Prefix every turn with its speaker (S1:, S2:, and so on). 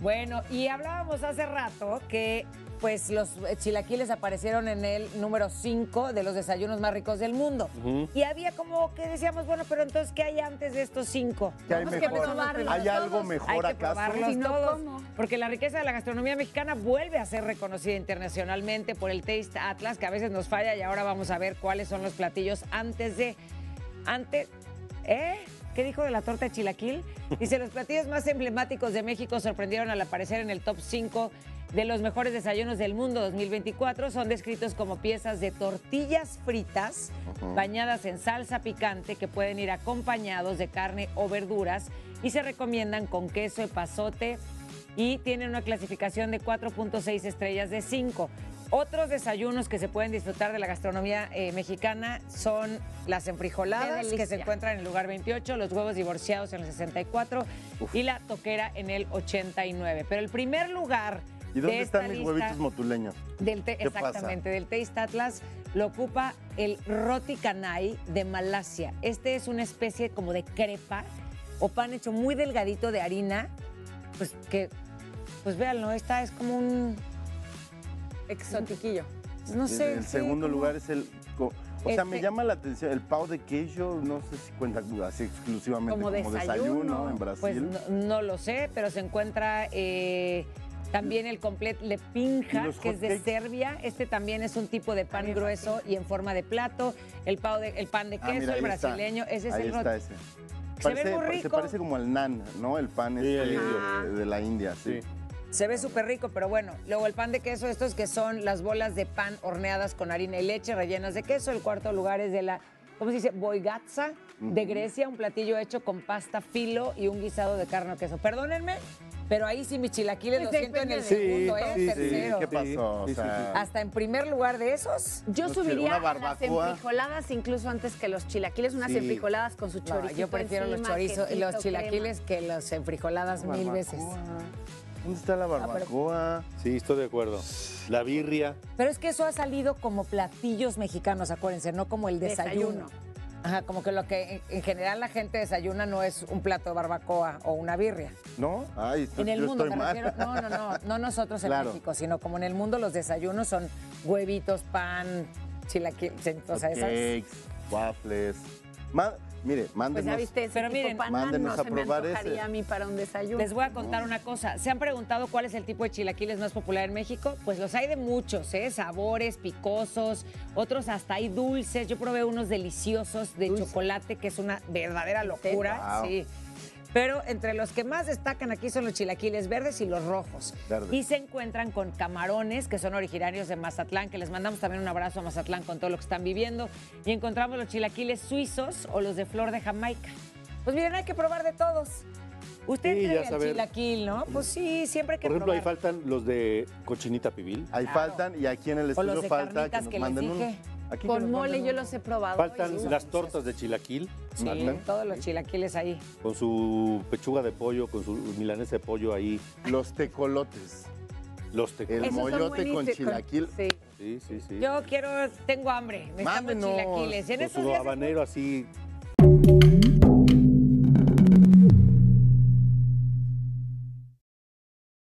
S1: Bueno, y hablábamos hace rato que pues los chilaquiles aparecieron en el número 5 de los desayunos más ricos del mundo. Y había como que decíamos, bueno, pero entonces, ¿qué hay antes de estos 5?
S2: ¿Qué hay mejor? ¿Hay algo mejor
S1: Hay que
S2: acaso?
S1: probarlos
S3: Si no,
S1: todos,
S3: ¿cómo?
S1: porque la riqueza de la gastronomía mexicana vuelve a ser reconocida internacionalmente por el Taste Atlas, que a veces nos falla, y ahora vamos a ver cuáles son los platillos ¿Qué dijo de la torta de chilaquil? Dice, los platillos más emblemáticos de México sorprendieron al aparecer en el top 5 de los mejores desayunos del mundo 2024. Son descritos como piezas de tortillas fritas bañadas en salsa picante que pueden ir acompañados de carne o verduras y se recomiendan con queso, epazote y tienen una clasificación de 4.6 estrellas de 5. Otros desayunos que se pueden disfrutar de la gastronomía mexicana son las enfrijoladas, que se encuentran en el lugar 28, los huevos divorciados en el 64 y la toquera en el 89. Pero el primer lugar
S2: ¿Y dónde
S1: de esta
S2: están mis
S1: lista
S2: huevitos motuleños?
S1: exactamente, del Taste Atlas lo ocupa el roti canai de Malasia. Este es una especie como de crepa o pan hecho muy delgadito de harina, pues véanlo, esta es como un
S3: exotiquillo.
S1: No sé.
S2: El segundo lugar es el... O sea, me llama la atención el pão de queijo, no sé si cuenta así exclusivamente como desayuno en Brasil.
S1: Pues no lo sé, pero se encuentra también el complet lepinja, que es de Serbia. Este también es un tipo de pan grueso y en forma de plato. El pan de queso,
S2: mira,
S1: el brasileño. Ese es el roti. Se ve muy rico.
S2: Se parece como al naan, ¿no? El pan de la India, sí.
S1: Se ve súper rico, pero bueno. Luego el pan de queso, estos que son las bolas de pan horneadas con harina y leche rellenas de queso. El cuarto lugar es de la, ¿cómo se dice? Boigatsa de Grecia, un platillo hecho con pasta filo y un guisado de carne o queso. Perdónenme, pero ahí sí mis chilaquiles lo siento en el segundo, tercero.
S2: ¿Qué pasó?
S1: Hasta en primer lugar de esos.
S3: Yo
S2: No,
S3: subiría
S2: una
S3: a las enfrijoladas incluso antes que los chilaquiles, unas enfrijoladas con su
S1: No,
S3: chorizo.
S1: yo prefiero los chorizos y los chilaquiles que las enfrijoladas mil veces.
S2: ¿Dónde está la barbacoa?
S4: Sí, estoy de acuerdo. La birria.
S1: Pero es que eso ha salido como platillos mexicanos, acuérdense, no como el desayuno. Ajá, como que lo que en general la gente desayuna no es un plato de barbacoa o una birria.
S2: ¿No? Ay,
S1: En el
S2: yo
S1: mundo,
S2: estoy
S1: me
S2: mal.
S1: refiero, no nosotros en
S2: Claro.
S1: México, sino como en el mundo los desayunos son huevitos, pan, chilaquiles, o sea, esas.
S2: Cakes, waffles. Mire, mándenos.
S3: Pues ya viste,
S1: Pero miren,
S2: mándenos
S3: no
S2: a
S3: se me
S2: probar
S3: antojaría
S2: ese.
S3: a mí para un desayuno.
S1: Les voy a contar una cosa. ¿Se han preguntado cuál es el tipo de chilaquiles más popular en México? Pues los hay de muchos, sabores, picosos, otros hasta hay dulces. Yo probé unos deliciosos de chocolate, que es una verdadera locura.
S2: Wow.
S1: Sí. Pero entre los que más destacan aquí son los chilaquiles verdes y los rojos.
S2: Verdes.
S1: Y se encuentran con camarones, que son originarios de Mazatlán, que les mandamos también un abrazo a Mazatlán con todo lo que están viviendo. Y encontramos los chilaquiles suizos o los de flor de Jamaica. Pues miren, hay que probar de todos. Usted
S4: Sí,
S1: cree
S4: ya
S1: el
S4: saber.
S1: chilaquil, ¿no? Pues sí, siempre hay que
S4: Por ejemplo, ahí
S1: probar.
S4: faltan los de cochinita pibil.
S2: Ahí
S1: Claro.
S2: faltan y aquí en el
S1: O los
S2: estudio
S1: de
S2: falta que
S1: carnitas
S2: nos
S1: que les
S2: manden uno.
S1: dije.
S2: Aquí que
S3: Con
S2: nos
S3: mole
S2: manden
S3: yo
S2: uno.
S3: los he probado.
S4: Faltan
S3: y-
S4: las tortas de chilaquil.
S1: Sí,
S4: faltan,
S1: todos los chilaquiles ahí.
S4: con su pechuga de pollo, con su milanesa de pollo ahí.
S2: Los tecolotes.
S4: Los
S2: El
S4: tecotes.
S3: Esos son
S2: mollote con
S3: buenísimos.
S2: chilaquil.
S3: Sí.
S4: Sí.
S1: Tengo hambre, necesitamos
S2: Mándenos.
S1: chilaquiles. En
S4: Con
S1: estos
S4: su
S1: días
S4: habanero así